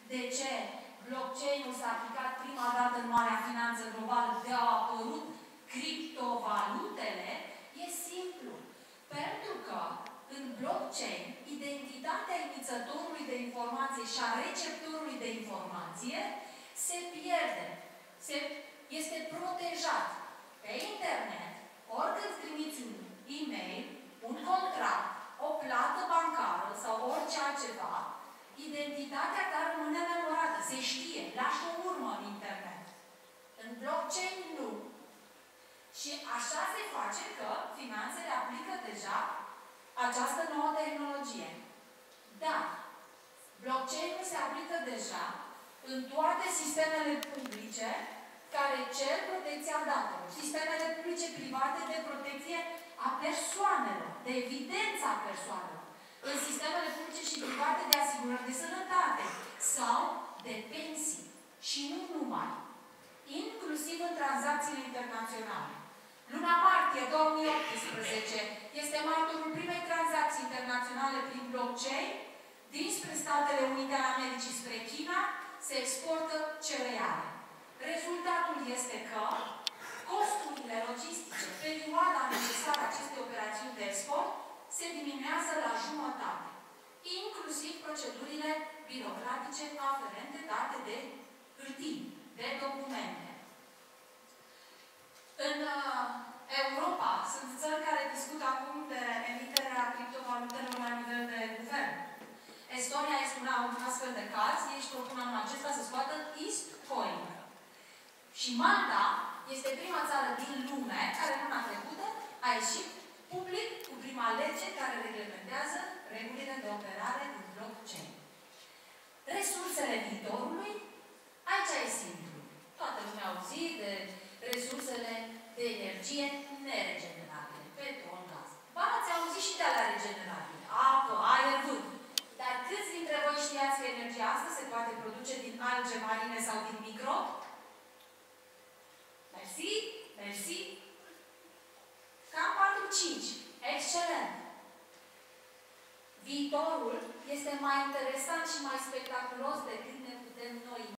De ce blockchain-ul s-a aplicat prima dată în marea finanță globală, de au apărut criptovalutele? E simplu. Pentru că în blockchain, identitatea emițătorului de informație și a receptorului de informație se pierde. Este protejat. Pe internet, oricând trimiți un e-mail, un contract, o plată bancară sau orice altceva, identitatea ta rămâne memorată. Se știe. Lași o urmă în internet. În blockchain, nu. Și așa se face că finanțele aplică deja această nouă tehnologie. Dar blockchain-ul se aplică deja în toate sistemele publice care cer protecția datelor. Sistemele publice private de protecție a persoanelor, de evidență a persoanelor. În sistemele publice și private de asigurări de sănătate sau de pensii. Și nu numai. Inclusiv în tranzacțiile internaționale. Luna martie 2018 este martorul primei tranzacții internaționale prin blockchain dinspre Statele Unite ale Americii spre China se exportă cereale. Rezultatul este că costurile logistice, perioada necesară acestei operațiuni de export, se diminuează la jumătate. Inclusiv procedurile birocratice aferente date de hârtii, de documente. În Europa sunt țări care discută acum de emiterea criptovalutelor la nivel de guvern. Estonia este un astfel de caz, ei își propun anul acesta să scoată Eastcoin. Și Malta este prima țară din lume care luna trecută a ieșit public cu prima lege care reglementează regulile de operare din blockchain. Resursele viitorului, aici e simplu. Toată lumea a auzit de resursele de energie neregenerabile, petrol, gaz. Ba, ați auzit și de alea regenerabile, apă, aer, vânt. Dar câți dintre voi știați că energia asta se poate produce din alge marine sau din microbi? Mersi, mersi. Cam 4-5. Excelent. Viitorul este mai interesant și mai spectaculos decât ne putem noi